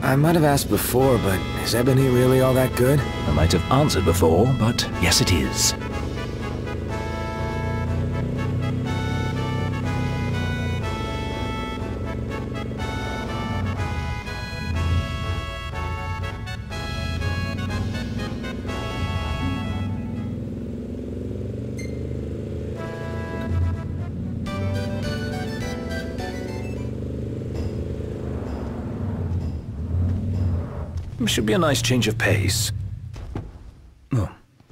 I might have asked before, but is Ebony really all that good? I might have answered before, but yes it is. Should be a nice change of pace. Oh.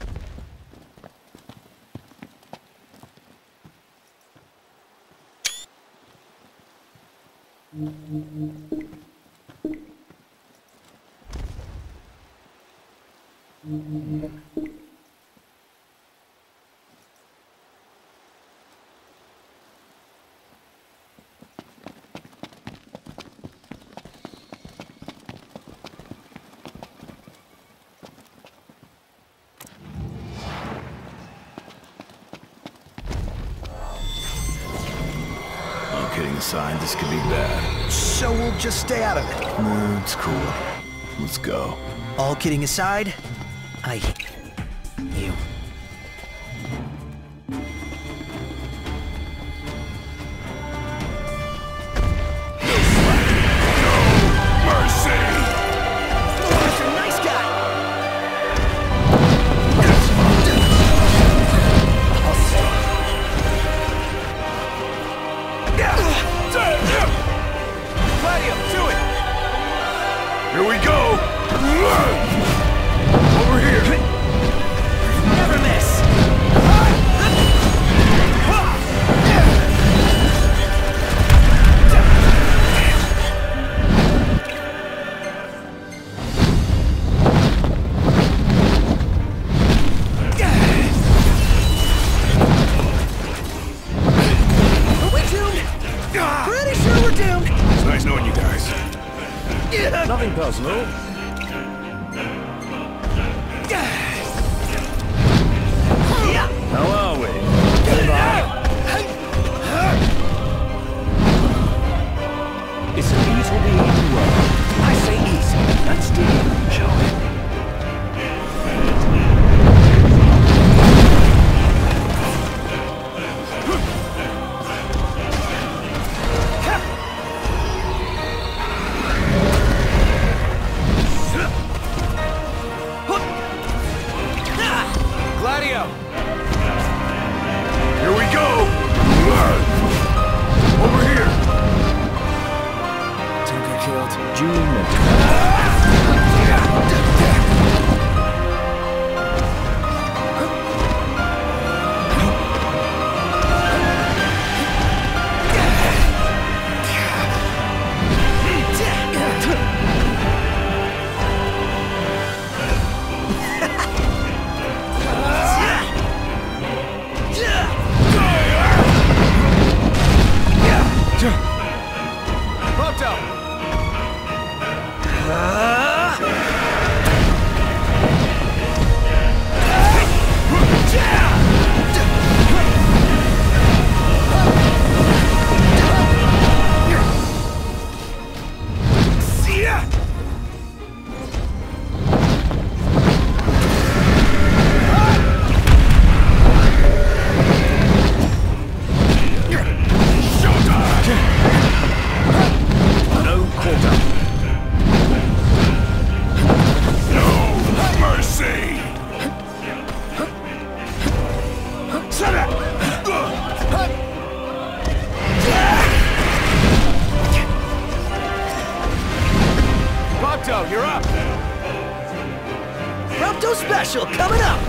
Kidding aside, this could be bad. So we'll just stay out of it. No, it's cool. Let's go. All kidding aside, I hate you. Here we go! Over here! Never miss! Are we doomed? Pretty sure we're doomed! It's nice knowing you guys. Nothing personal. How are we? It's an ease will be easy work. I say easy. Let's dig in, shall we? Gladio! Here we go! Over here! Tinker killed. June. You're up! Prompto Special coming up!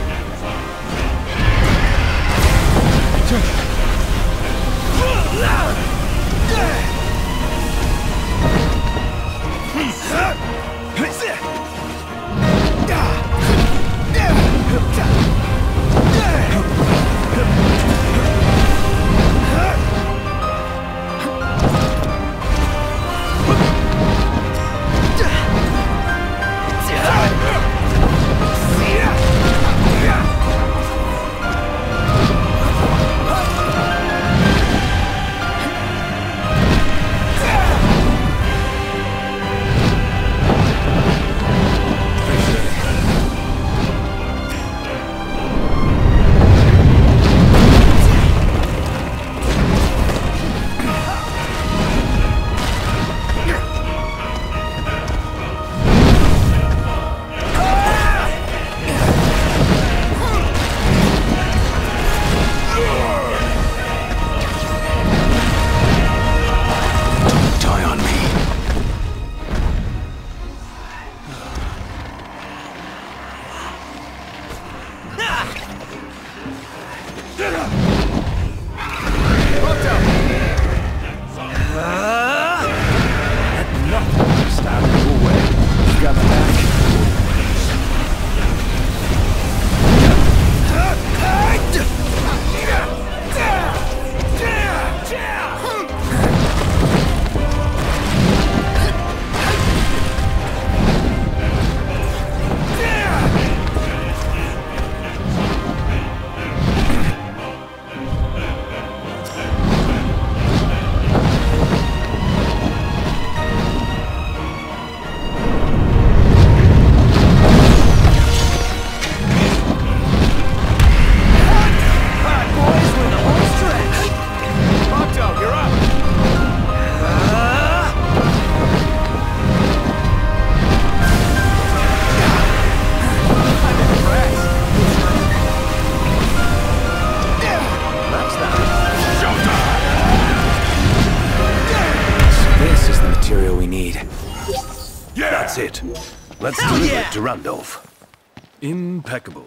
That's it. Let's Hell deliver yeah! it to Randolph. Impeccable.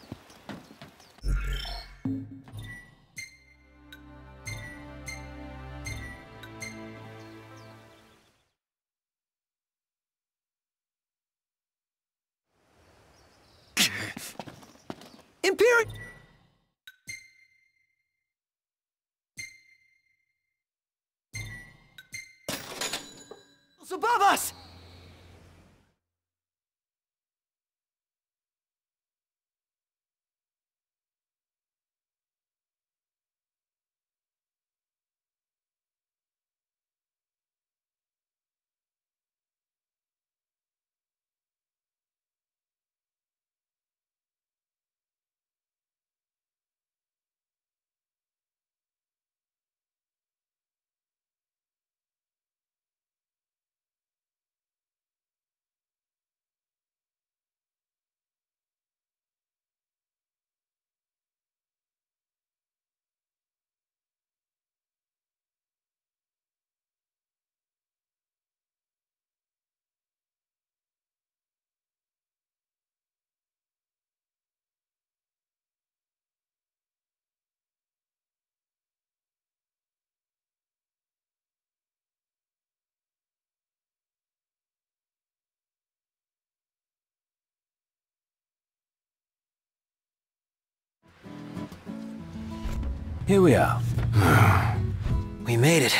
Imperial. Above us! Here we are. We made it.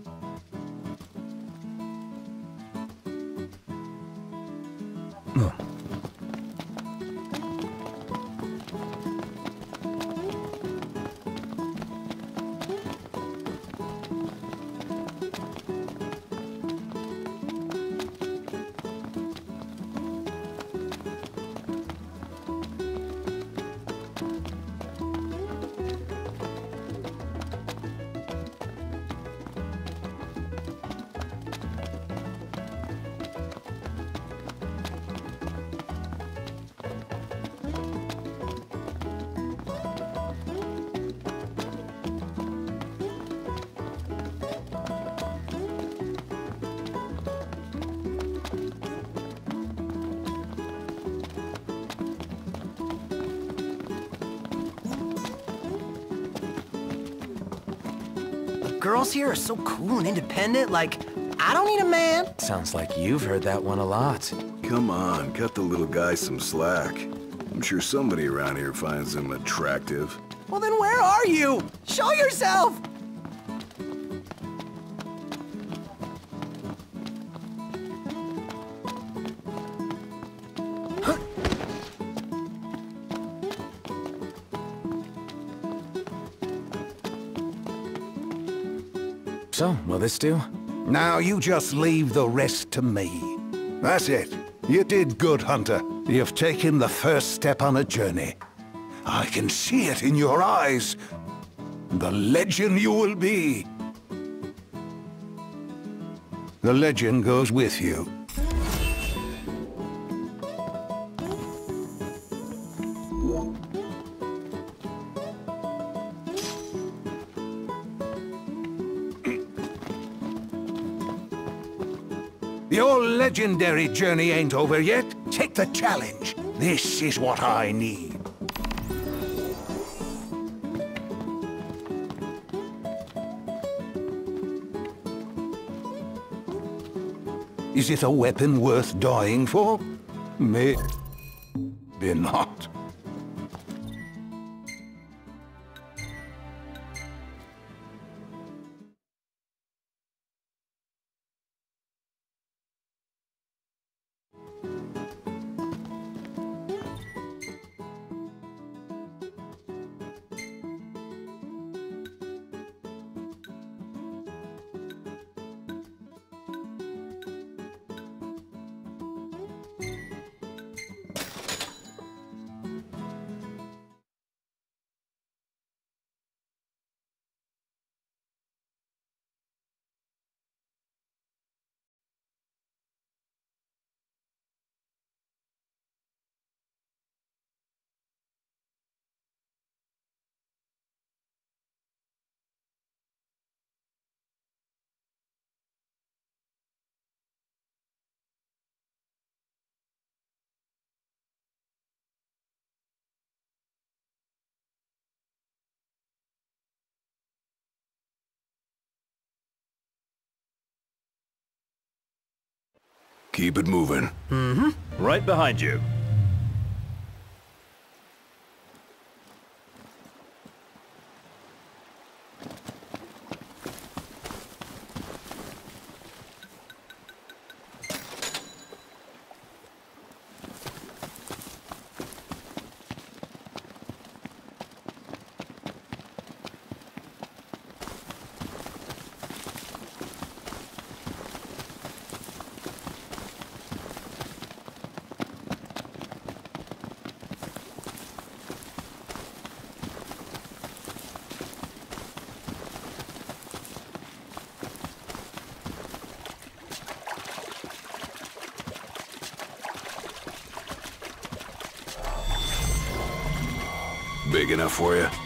Girls here are so cool and independent, like, I don't need a man. Sounds like you've heard that one a lot. Come on, cut the little guy some slack. I'm sure somebody around here finds him attractive. Well then where are you? Show yourself! So, will this do? Now you just leave the rest to me. That's it. You did good, Hunter. You've taken the first step on a journey. I can see it in your eyes. The legend you will be. The legend goes with you. Your legendary journey ain't over yet. Take the challenge. This is what I need. Is it a weapon worth dying for? Maybe not. Keep it moving. Right behind you. Big enough for you?